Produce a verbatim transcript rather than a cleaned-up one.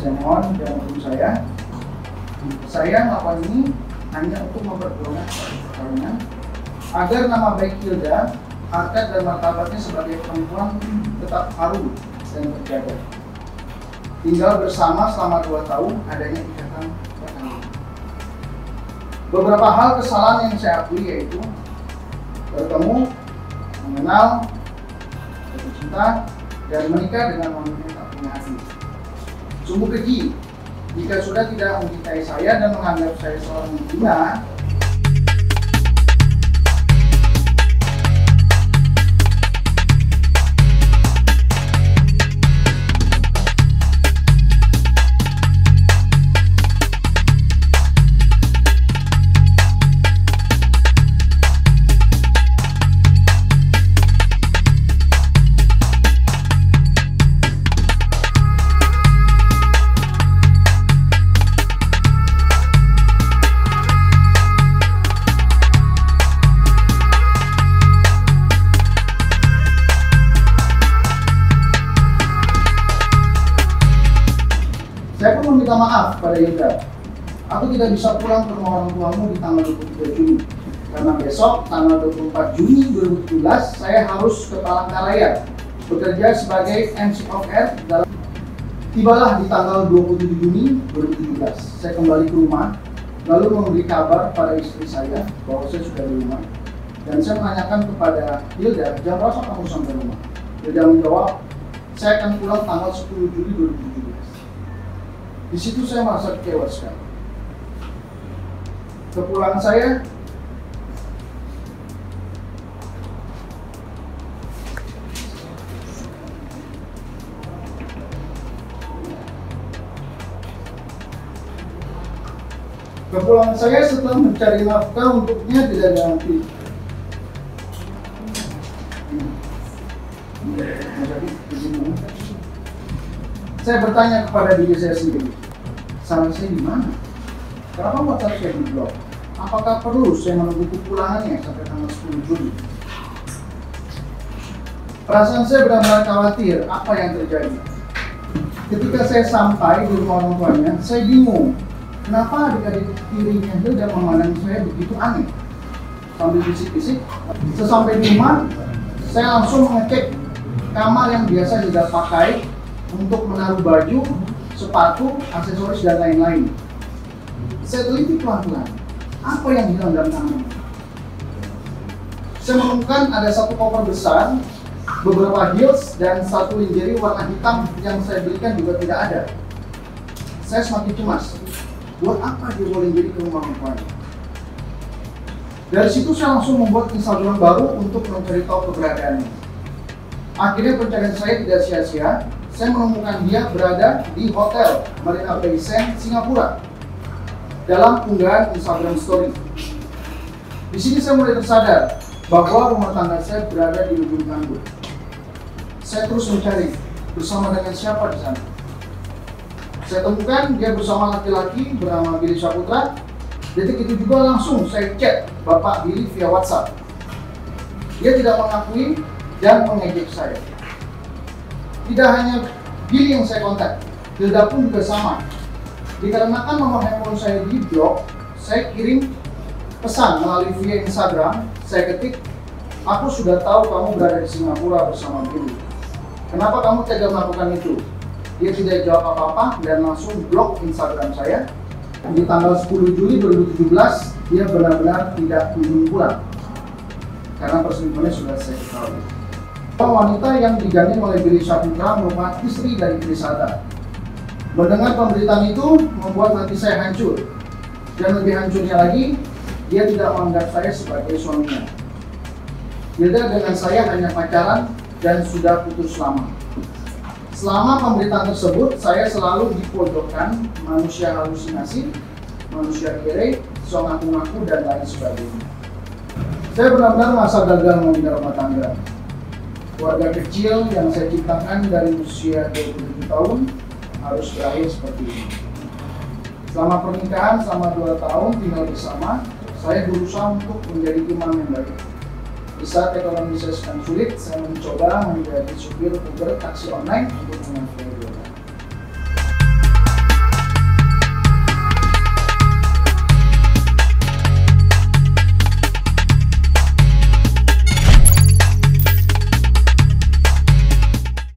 Saya mohon jangan hukum saya. Saya melakukan ini hanya untuk memperjuangkan perkawinan agar nama baik Hilda, harkat dan martabatnya sebagai perempuan tetap harum dan terjaga. Tinggal bersama selama dua tahun adanya ikatan perkawinan. Beberapa hal kesalahan yang saya akui yaitu bertemu, mengenal, jatuh cinta, dan menikah dengan wanita yang tak punya hati. Sungguh keji jika sudah tidak mencintai saya dan menganggap saya seorang menghina. Saya pun meminta maaf pada Hilda. Aku tidak bisa pulang ke rumah orang tuamu di tanggal dua puluh tiga Juni. Karena besok, tanggal dua puluh empat Juni dua ribu tujuh belas, saya harus ke Palangkaraya bekerja sebagai M C of Air dalam... Tibalah di tanggal dua puluh tujuh Juni dua ribu tujuh belas. Saya kembali ke rumah, lalu memberi kabar pada istri saya bahwa saya sudah di rumah. Dan saya menanyakan kepada Hilda, jam berapa kamu sampai rumah? Hilda menjawab, saya akan pulang tanggal sepuluh Juli dua ribu tujuh belas. Di situ saya merasa kecewa sekali. Kepulangan saya Kepulangan saya setelah mencari nafkah untuknya tidak dianti. Saya bertanya kepada diri saya sendiri, saran saya di mana? Kenapa WhatsApp saya di-blok? Apakah perlu saya menunggu kepulangannya sampai tanggal sepuluh Juli? Perasaan saya benar-benar khawatir apa yang terjadi. Ketika saya sampai di rumah orang tuanya, saya bingung. Kenapa adik-adik tirinya Hilda memandang saya begitu aneh? Sambil bisik-bisik, sesampai di rumah, saya langsung mengecek kamar yang biasa Hilda pakai untuk menaruh baju, sepatu, aksesoris, dan lain-lain. Saya teliti pelan-pelan, apa yang hilang dalam kamar. Saya menemukan ada satu koper besar, beberapa heels, dan satu lingerie warna hitam yang saya belikan juga tidak ada. Saya semakin cemas. Buat apa dia mau lingerie ke rumah orang tuanya? Dari situ saya langsung membuat Instagram baru untuk mencari tahu keberadaannya. Akhirnya pencarian saya tidak sia-sia. Saya menemukan dia berada di Hotel Marina Bay Sands, Singapura dalam unggahan Instagram Story. Di sini saya mulai tersadar bahwa rumah tangga saya berada di ujung tanduk. Saya terus mencari bersama dengan siapa di sana. Saya temukan dia bersama laki-laki bernama Billy Saputra. Detik itu juga langsung saya chat Bapak Billy via WhatsApp. Dia tidak mengakui dan mengejek saya. Tidak hanya Billy yang saya kontak, Hilda pun juga sama. Dikarenakan nomor handphone saya di blok, saya kirim pesan melalui via Instagram. Saya ketik, aku sudah tahu kamu berada di Singapura bersama Billy. Kenapa kamu tega melakukan itu? Dia tidak jawab apa-apa dan langsung blok Instagram saya. Di tanggal sepuluh Juli dua ribu tujuh belas, dia benar-benar tidak kunjung pulang karena perselingkuhannya sudah saya ketahui. Wanita yang dijamin oleh Billy Saputra merupakan istri dari Trisata. Mendengar pemberitaan itu membuat hati saya hancur. Dan lebih hancurnya lagi, dia tidak menganggap saya sebagai suaminya. Hilda dengan saya hanya pacaran dan sudah putus lama. Selama pemberitaan tersebut, saya selalu dipojokkan, manusia halusinasi, manusia kere, sok ngaku-ngaku, dan lain sebagainya. Saya benar-benar merasa gagal membina rumah tangga. Keluarga kecil yang saya ciptakan dari usia dua puluh tujuh tahun harus berakhir seperti ini. Selama pernikahan, selama dua tahun tinggal bersama, saya berusaha untuk menjadi imam yang baik. Di saat ekonomi saya sedang sulit, saya mencoba menjadi supir Uber taksi online untuk mengantar